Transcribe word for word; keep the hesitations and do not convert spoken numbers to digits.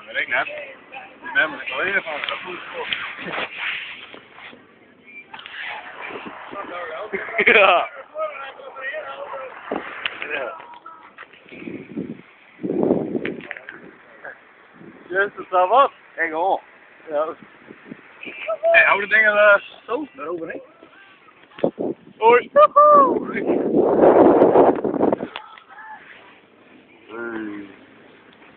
Dat weet ik net. Nee, maar ik wil even van dat goed. Ja. Ja. Just, dat staat wat. Kijk hoor. Ja. Hey, hou de dingen uh, zo, daaroverheen. Hoi.